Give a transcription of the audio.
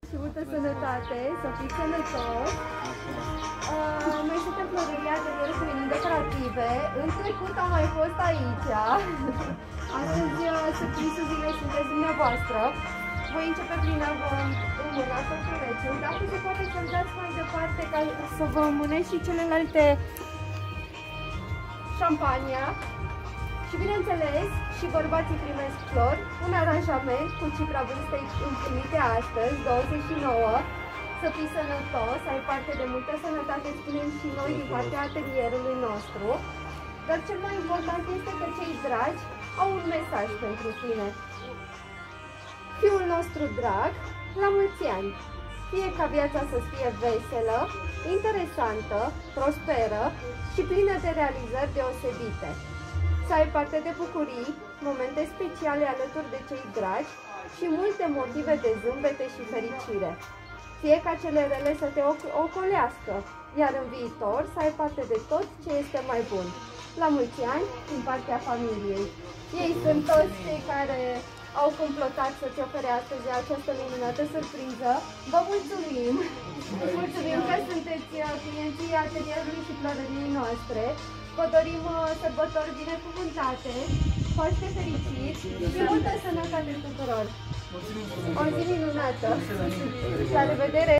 Și multă sănătate, să fii sănătos. Noi suntem Floreria Atelier Feminine Decorative. În trecut am mai fost aici. Astăzi, surprizul zilei sunteți dumneavoastră. Voi începe prin a vă înmâna căpșulețul. Dacă se poate să-mi dați mai departe ca să vă înmânesc și celelalte șampania. Și bineînțeles, și bărbații primesc flori, un aranjament cu cifra vârstei împlinite astăzi, 29, să fii sănătos, ai parte de multă sănătate, spunem și noi din partea atelierului nostru. Dar cel mai important este că cei dragi au un mesaj pentru tine. Fiul nostru drag, la mulți ani! Fie ca viața să fie veselă, interesantă, prosperă și plină de realizări deosebite. Să ai parte de bucurii, momente speciale alături de cei dragi și multe motive de zâmbete și fericire. Fie ca cele rele să te ocolească, iar în viitor să ai parte de tot ce este mai bun. La mulți ani, din partea familiei. Ei sunt toți cei care au complotat să-ți ofere astăzi această minunată surpriză. Vă mulțumim! Mulțumim că sunteți clienții atelierului și florăriei noastre. Vă dorim sărbători binecuvântate, Paște fericit și multă sănătate tuturor! O zi minunată! La revedere!